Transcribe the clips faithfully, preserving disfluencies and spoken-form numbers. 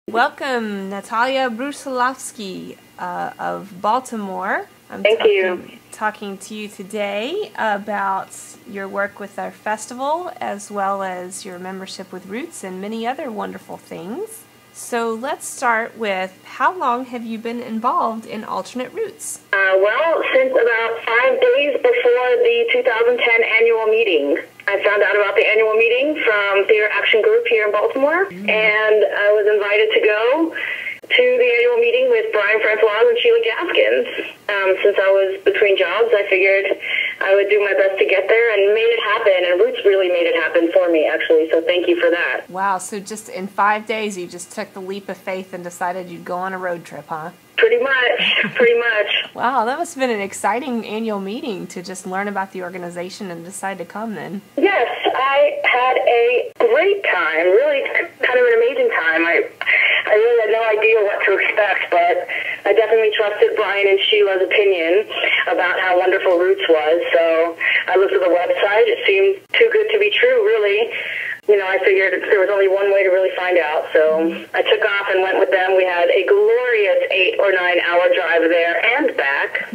Welcome, Natalia Brusilovsky uh, of Baltimore. I'm Thank talking, you. talking to you today about your work with our festival, as well as your membership with Roots and many other wonderful things. So let's start with, how long have you been involved in Alternate Roots? Uh, well, since about five days before the two thousand ten annual meeting. I found out about the annual meeting from Theater Action Group here in Baltimore, mm. and I was invited to go to the annual meeting with Brian Francois and Sheila Gaskins. Um, since I was between jobs, I figured I would do my best to get there, and made it happen, and Roots really made it happen for me, actually, so thank you for that. Wow, so just in five days you just took the leap of faith and decided you'd go on a road trip, huh? Pretty much, pretty much. Wow, that must have been an exciting annual meeting to just learn about the organization and decide to come then. Yes, I had a great time, really kind of an amazing time. I I really had no idea what to expect, but I definitely trusted Brian and Sheila's opinion about how wonderful Roots was, so I looked at the website. It seemed too good to be true, really. You know, I figured there was only one way to really find out, so I took off and went with them. We had a glorious eight or nine hour drive there and back,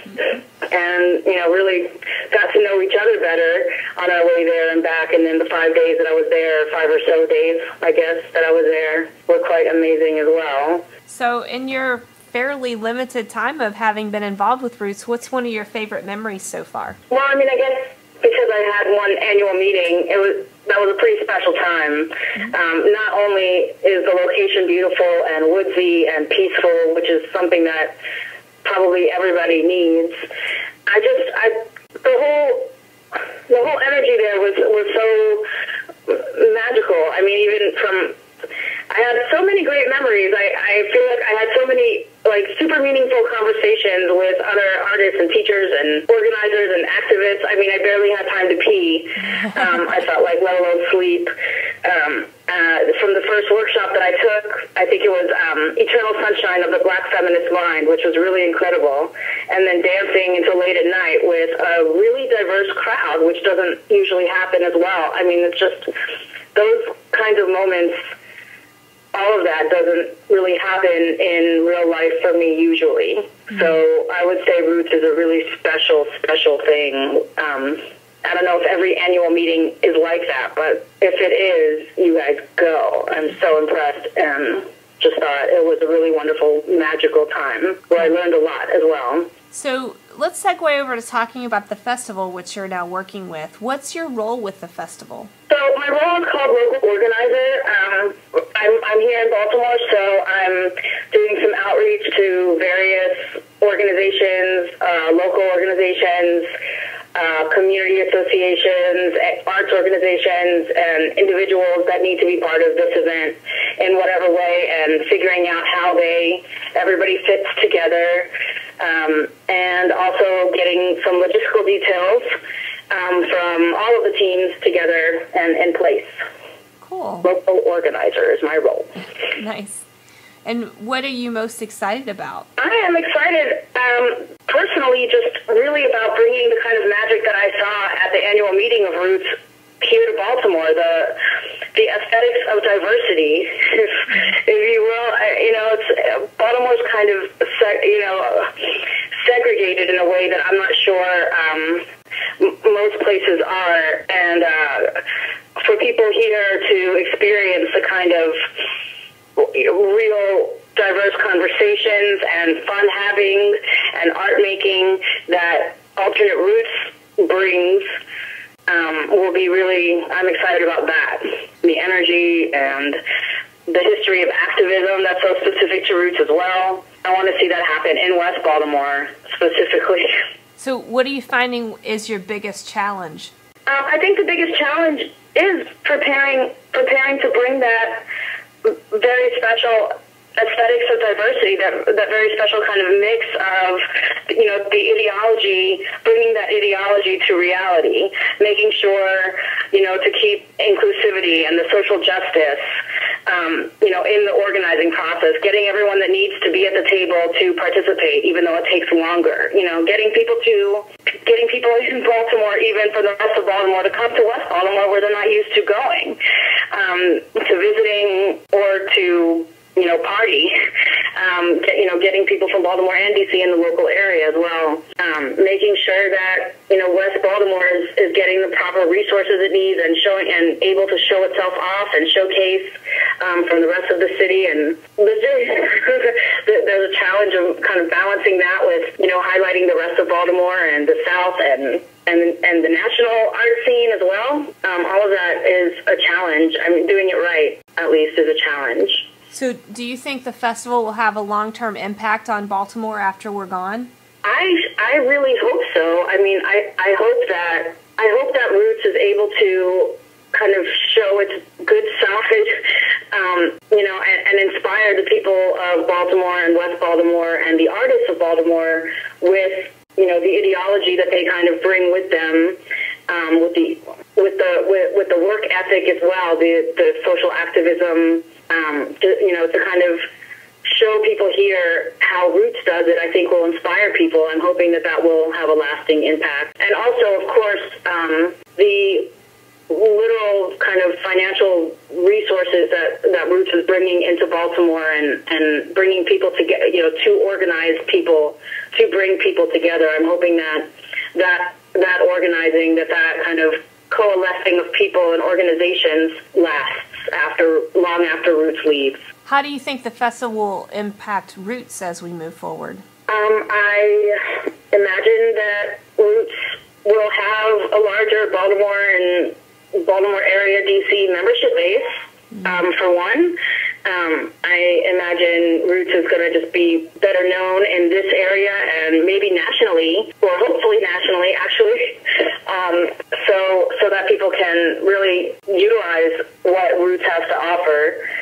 and, you know, really got to know each other better on our way there and back, and then the five days that I was there, five or so days, I guess, that I was there, were quite amazing as well. So in your fairly limited time of having been involved with Roots, what's one of your favorite memories so far? Well, I mean, I guess because I had one annual meeting, it was that was a pretty special time. Um, not only is the location beautiful and woodsy and peaceful, which is something that probably everybody needs, I just, I, the whole, the whole energy there was, was so magical. I mean, even from, I had so many great memories. I, I feel like I had so many, like, super meaningful conversations with other artists and teachers and organizers and activists. I mean, I barely had time to pee, um, I felt like, let alone sleep. Um, uh, from the first workshop that I took, I think it was um, Eternal Sunshine of the Black Feminist Mind, which was really incredible, and then dancing until late at night with a really diverse crowd, which doesn't usually happen as well. I mean, it's just those kinds of moments. All of that doesn't really happen in real life for me usually. Mm-hmm. So I would say Roots is a really special, special thing. Um, I don't know if every annual meeting is like that, but if it is, you guys go. I'm so impressed and just thought it was a really wonderful, magical time where I learned a lot as well. So let's segue over to talking about the festival, which you're now working with. What's your role with the festival? So my role is called local organizer. Um, I'm, I'm here in Baltimore, so I'm doing some outreach to various organizations, uh, local organizations, uh, community associations, arts organizations, and individuals that need to be part of this event in whatever way, and figuring out how they, everybody fits together, um, and also getting some logistical details um, from all of the teams together and in place. Cool. Local organizer is my role. Nice. And what are you most excited about? I am excited, um, personally, just really about bringing the kind of magic that I saw at the annual meeting of Roots here to Baltimore, the the aesthetics of diversity, if, if you will. I, you know, it's Baltimore's kind of, seg, you know, segregated in a way that I'm not sure um, m- most places are, and uh, for people here to experience the kind of real diverse conversations and fun having and art making that Alternate Roots brings, um, will be really, I'm excited about that. The energy and the history of activism that's so specific to Roots as well. I want to see that happen in West Baltimore specifically. So what are you finding is your biggest challenge? Um, I think the biggest challenge is preparing preparing to bring that very special aesthetics of diversity, that that very special kind of mix of, you know, the ideology, bringing that ideology to reality, making sure, you know, to keep inclusivity and the social justice, um, you know, in the organizing process, getting everyone that needs to be at the table to participate, even though it takes longer, you know, getting people to, getting people in Baltimore, even for the rest of Baltimore, to come to West Baltimore where they're not used to going, um, to visiting or to you know, party. Um, get, you know, getting people from Baltimore and D C in the local area as well. Um, making sure that, you know, West Baltimore is, is getting the proper resources it needs and showing and able to show itself off and showcase um, from the rest of the city. And there's a challenge of kind of balancing that with, you know, highlighting the rest of Baltimore and the South and and and the national art scene as well. Um, all of that is a challenge. I mean, doing it right, at least, is a challenge. So do you think the festival will have a long-term impact on Baltimore after we're gone? I, I really hope so. I mean, I, I hope that I hope that Roots is able to kind of show its good side, um, you know, and, and inspire the people of Baltimore and West Baltimore and the artists of Baltimore with, you know, the ideology that they kind of bring with them, um, with the with the with, with the work ethic as well, the the social activism. Um, to, you know, to kind of show people here how Roots does it, I think will inspire people. I'm hoping that that will have a lasting impact. And also, of course, um, the literal kind of financial resources that, that Roots is bringing into Baltimore and, and bringing people together, you know, to organize people, to bring people together. I'm hoping that that, that organizing, that that kind of coalescing of people and organizations lasts after long after Roots leaves. How do you think the festival will impact Roots as we move forward? Um, I imagine that Roots will have a larger Baltimore and Baltimore area D C membership base, um, for one. Um, I imagine Roots is going to just be better known in this area and maybe nationally, or hopefully nationally, actually, um, so so that people can really utilize what Roots has to offer.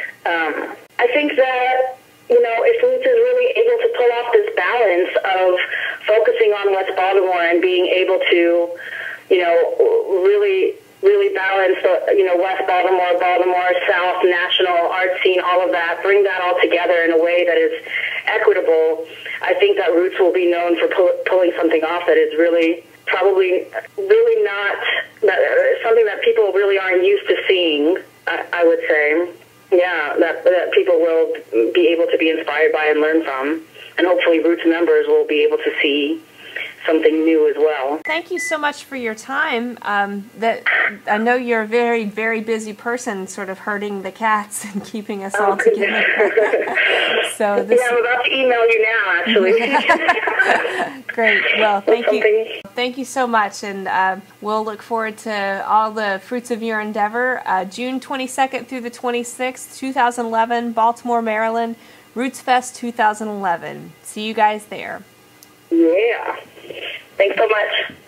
Um, I think that, you know, if Roots is really able to pull off this balance of focusing on West Baltimore and being able to, you know, really really balance, the, you know, West Baltimore, Baltimore, South, national art scene, all of that, bring that all together in a way that is equitable, I think that Roots will be known for pull, pulling something off that is really, probably, really not, that, something that people really aren't used to seeing, I, I would say. Yeah, that, that people will be able to be inspired by and learn from. And hopefully Roots members will be able to see something new as well. Thank you so much for your time. Um, that I know you're a very, very busy person, sort of herding the cats and keeping us all together. So this. Yeah, I'm about to email you now, actually. Great. Well, thank you. Thank you so much, and uh, we'll look forward to all the fruits of your endeavor. Uh, June twenty-second through the twenty-sixth, two thousand eleven, Baltimore, Maryland, Roots Fest two thousand eleven. See you guys there. Yeah. Thanks so much.